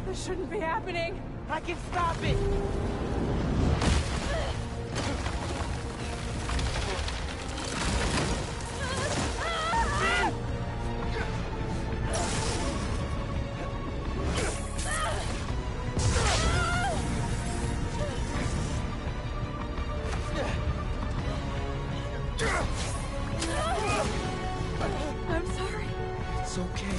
This shouldn't be happening. I can stop it! I'm sorry. It's okay.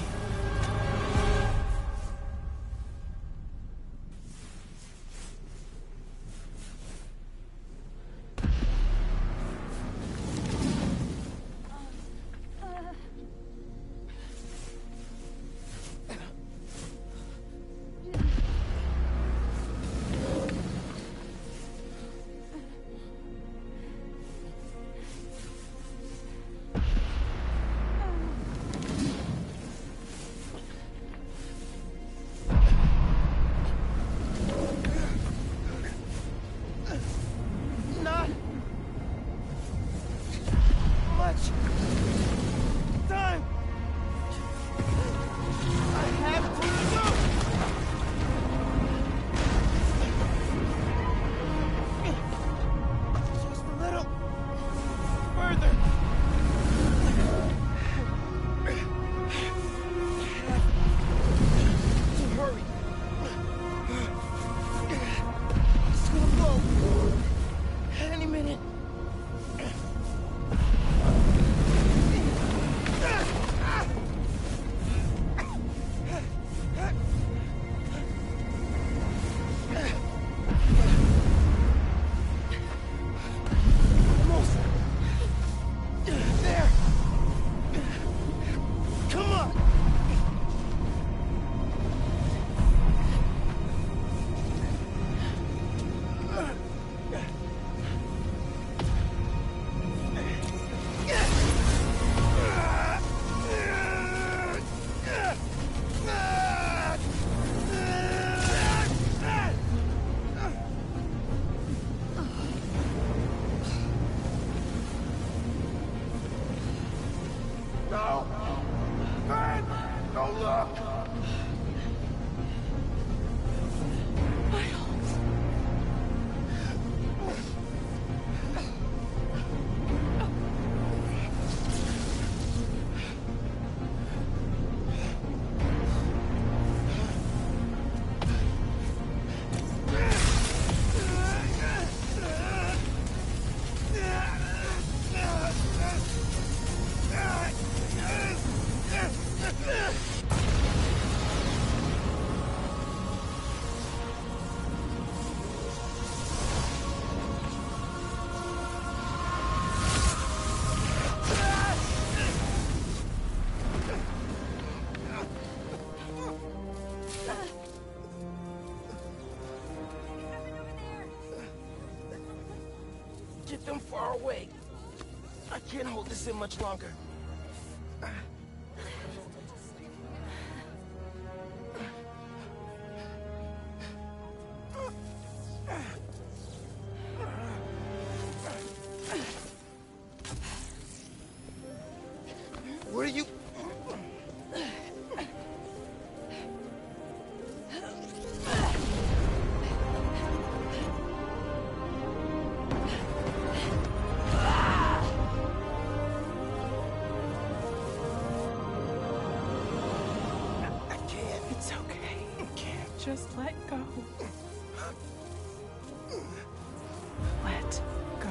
Not much time. I have to go. Just a little further. To hurry. It's gonna blow. Any minute. Almost. There. Come on. No! Ben! Don't look! Get them far away. I can't hold this in much longer. Where are you? It's okay. You can't just let go. Let go.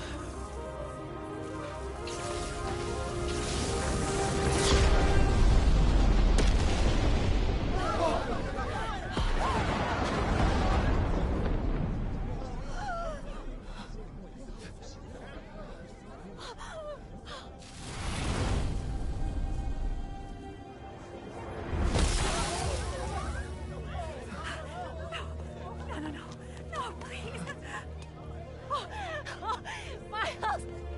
No, please. Miles.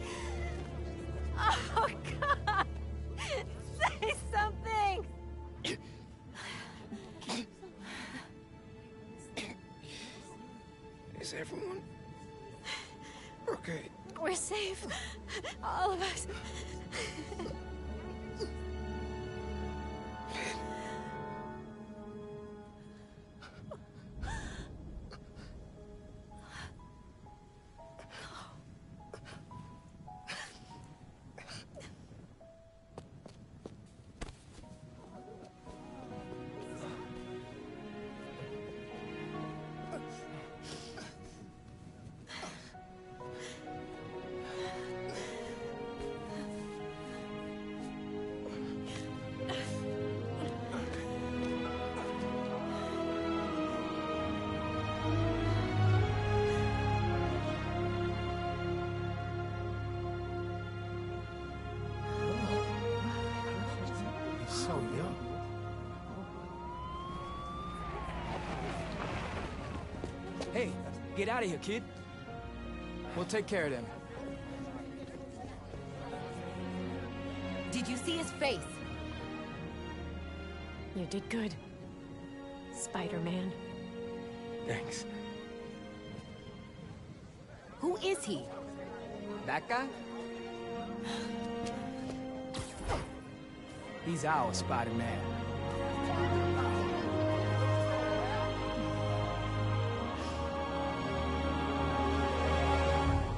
Oh, God. Say something. Is everyone okay? We're safe. All of us. so young. Hey, get out of here, kid. We'll take care of them. Did you see his face? You did good, Spider-Man. Thanks. Who is he? That guy? He's our Spider-Man.